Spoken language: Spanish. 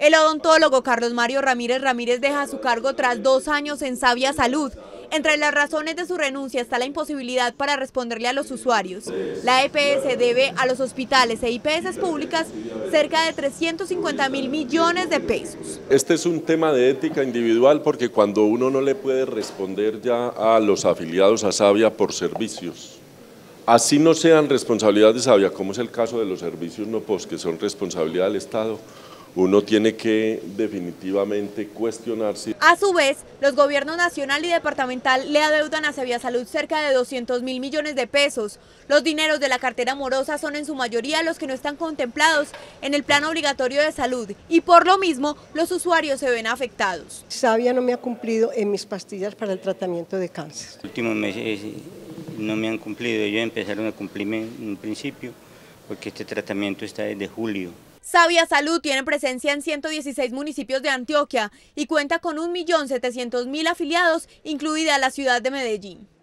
El odontólogo Carlos Mario Ramírez Ramírez deja su cargo tras 2 años en Sabia Salud. Entre las razones de su renuncia está la imposibilidad para responderle a los usuarios. La EPS debe a los hospitales e IPS públicas cerca de 350.000 millones de pesos. Este es un tema de ética individual porque cuando uno no le puede responder ya a los afiliados a Sabia por servicios, así no sean responsabilidad de Sabia, como es el caso de los servicios no POS, que son responsabilidad del Estado, uno tiene que definitivamente cuestionarse. A su vez, los gobiernos nacional y departamental le adeudan a Sabia Salud cerca de 200.000 millones de pesos. Los dineros de la cartera morosa son en su mayoría los que no están contemplados en el plan obligatorio de salud y por lo mismo los usuarios se ven afectados. Sabia no me ha cumplido en mis pastillas para el tratamiento de cáncer. Los últimos meses no me han cumplido, ellos empezaron a cumplirme en un principio porque este tratamiento está desde julio. Sabia Salud tiene presencia en 116 municipios de Antioquia y cuenta con 1.700.000 afiliados, incluida la ciudad de Medellín.